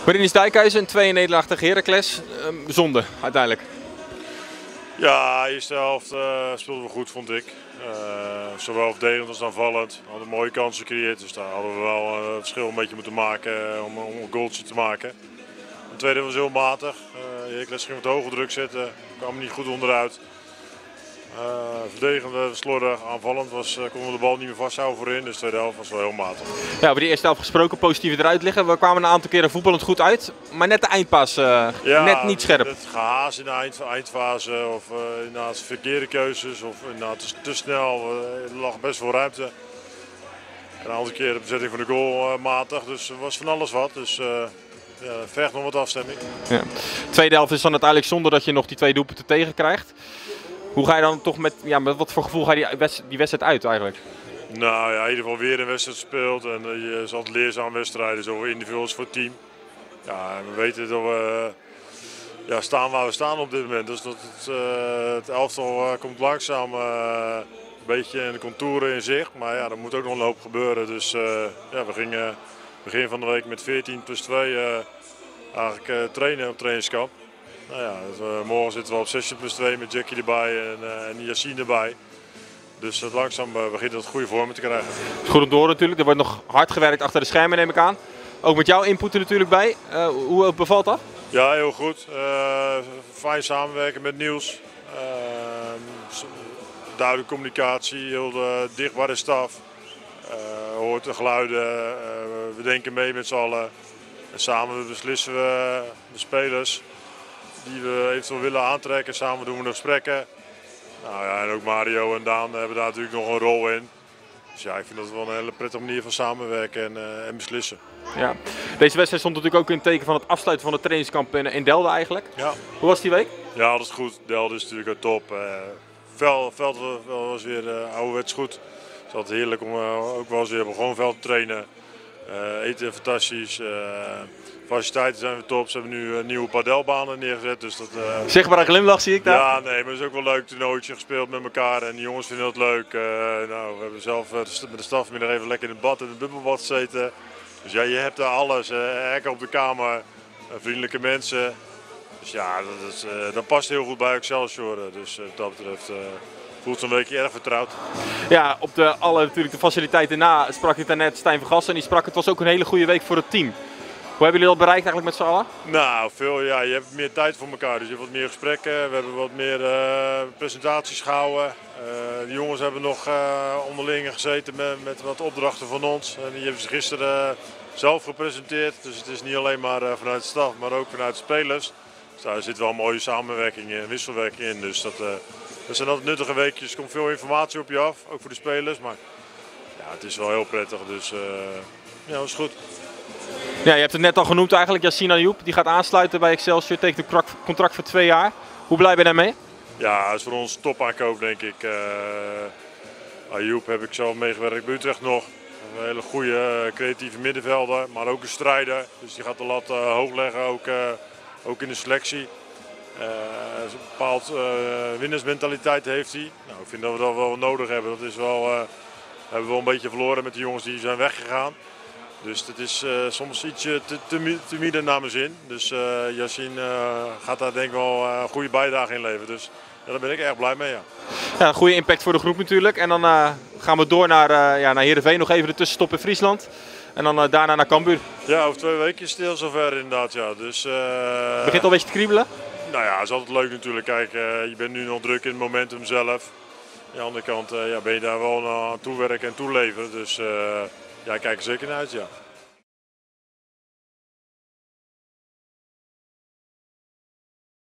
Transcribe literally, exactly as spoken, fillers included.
Marinus Dijkhuizen, een twee nederlaag tegen Heracles. Uh, zonde, uiteindelijk. Ja, de eerste helft uh, speelden we goed, vond ik. Uh, zowel verdedigend als aanvallend. We hadden mooie kansen gecreëerd, dus daar hadden we wel uh, het verschil een beetje moeten maken uh, om, om een goaltje te maken. De tweede was heel matig. Uh, Heracles ging wat hoger druk zetten, kwam niet goed onderuit. Uh, verdedigend uh, slordig, aanvallend was, uh, konden we de bal niet meer vasthouden voorin, dus de tweede helft was wel heel matig. Ja, over die eerste helft gesproken, positief eruit liggen. We kwamen een aantal keren voetballend goed uit, maar net de eindpas uh, ja, net niet scherp. Het gehaas in de eind, eindfase of uh, inderdaad verkeerde keuzes of inderdaad te, te snel. Uh, er lag best veel ruimte. En een aantal keer de bezetting van de goal uh, matig, dus er was van alles wat. Dus uh, ja, vergt nog wat afstemming. Ja. Tweede helft is dan uiteindelijk zonder dat je nog die twee doelpunten tegen krijgt. Hoe ga je dan toch met, ja, met wat voor gevoel ga je die, wedst, die wedstrijd uit eigenlijk? Nou ja, in ieder geval weer een wedstrijd gespeeld en uh, je is altijd leerzaam wedstrijden, zowel individueel als voor het team. Ja, en we weten dat we uh, ja, staan waar we staan op dit moment. Dus dat het, uh, het elftal uh, komt langzaam uh, een beetje in de contouren in zicht. Maar ja, er moet ook nog een hoop gebeuren. Dus uh, ja, we gingen begin van de week met veertien plus twee uh, eigenlijk uh, trainen op trainingskamp. Nou ja, dus, uh, morgen zitten we op zestien plus twee met Jackie erbij en, uh, en Yassine erbij. Dus uh, langzaam uh, begint het goede vormen te krijgen. Goed om door natuurlijk, er wordt nog hard gewerkt achter de schermen, neem ik aan. Ook met jouw input er natuurlijk bij. Uh, hoe bevalt dat? Ja, heel goed. Uh, fijn samenwerken met Niels. Uh, duidelijke communicatie, heel uh, dicht bij de staf. Uh, hoort de geluiden, uh, we denken mee met z'n allen. En samen beslissen we de spelers die we eventueel willen aantrekken. Samen doen we nog gesprekken. Nou ja, en ook Mario en Daan hebben daar natuurlijk nog een rol in. Dus ja, ik vind dat wel een hele prettige manier van samenwerken en, uh, en beslissen. Ja. Deze wedstrijd stond natuurlijk ook in het teken van het afsluiten van het trainingskamp in, in Delden eigenlijk. Ja. Hoe was die week? Ja, dat is goed. Delden is natuurlijk top. Uh, veld, veld was weer uh, ouderwets goed. Het is altijd heerlijk om uh, ook wel eens weer op gewoon veld te trainen. Uh, eten fantastisch. Uh, Faciliteiten zijn weer top. Ze hebben nu uh, nieuwe padelbanen neergezet. Dus dat, uh... Zichtbare glimlach zie ik daar. Ja, nee, maar het is ook wel leuk. Een toernooitje gespeeld met elkaar en de jongens vinden dat leuk. Uh, nou, we hebben zelf uh, met de staf middag even lekker in het bad, in het bubbelbad gezeten. Dus ja, je hebt daar alles. Uh, hekken op de kamer, uh, vriendelijke mensen. Dus ja, dat, is, uh, dat past heel goed bij Excelsior. Dus uh, wat dat betreft uh, voelt zo'n weekje erg vertrouwd. Ja, op de, alle natuurlijk de faciliteiten na sprak ik daarnet Stijn van Gassen. En die sprak, het was ook een hele goede week voor het team. Hoe hebben jullie dat bereikt eigenlijk met z'n allen? Nou, veel, ja, je hebt meer tijd voor elkaar, dus je hebt wat meer gesprekken. We hebben wat meer uh, presentaties gehouden. Uh, de jongens hebben nog uh, onderling gezeten met, met wat opdrachten van ons. En die hebben ze gisteren uh, zelf gepresenteerd. Dus het is niet alleen maar uh, vanuit de staf, maar ook vanuit de spelers. Dus daar zit wel een mooie samenwerking en wisselwerking in. Dus dat, uh, dat zijn altijd nuttige weekjes. Er komt veel informatie op je af, ook voor de spelers. Maar ja, het is wel heel prettig, dus uh, ja, dat is goed. Ja, je hebt het net al genoemd eigenlijk, Yassine Ayoub, die gaat aansluiten bij Excelsior, tekent een contract voor twee jaar. Hoe blij ben je daarmee? Ja, dat is voor ons top aankoop denk ik. Uh, Ayoub heb ik zelf meegewerkt bij Utrecht nog. Een hele goede uh, creatieve middenvelder, maar ook een strijder. Dus die gaat de lat uh, hoog leggen, ook, uh, ook in de selectie. Uh, een bepaald uh, winnersmentaliteit heeft hij. Nou, ik vind dat we dat wel nodig hebben. Dat is wel, uh, hebben we wel een beetje verloren met de jongens die zijn weggegaan. Dus het is uh, soms ietsje te, te, te midden naar mijn zin. Dus uh, Yassine uh, gaat daar denk ik wel uh, een goede bijdrage in leveren. Dus ja, daar ben ik erg blij mee. Ja. Ja, een goede impact voor de groep natuurlijk. En dan uh, gaan we door naar, uh, ja, naar Heerenveen, nog even de tussenstop in Friesland. En dan uh, daarna naar Cambuur. Ja, over twee weken is het heel zover inderdaad. Ja. Dus, uh, begint al een beetje te kriebelen? Nou ja, het is altijd leuk natuurlijk. Kijk, uh, je bent nu nog druk in het momentum zelf. Aan de andere kant uh, ja, ben je daar wel aan toewerken en toeleveren. Dus uh, ja, ik kijk er zeker naar uit. Ja.